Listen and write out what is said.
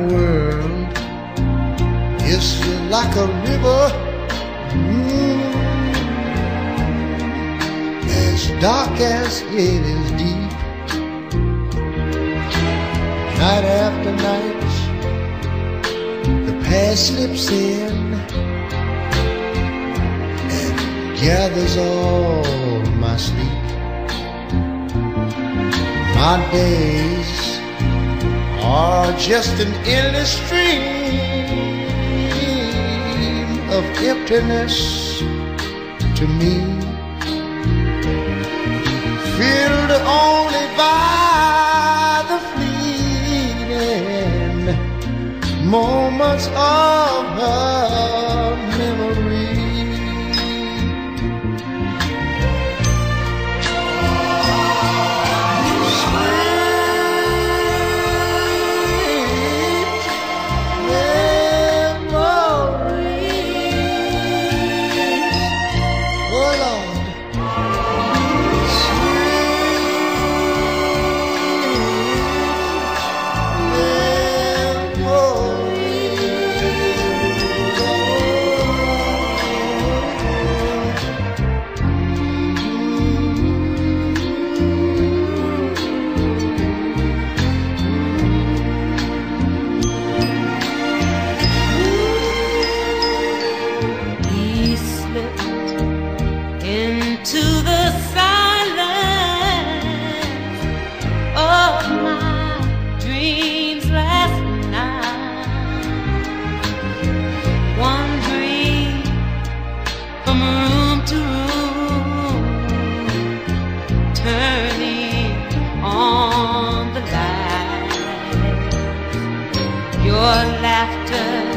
world is like a river, as dark as it is deep. Night after night, the past slips in and gathers all my sleep. My days are just an endless stream of emptiness to me, filled only by the fleeting moments of her memory. Into the silence of my dreams last night, wandering from room to room, turning on the light. Your laughter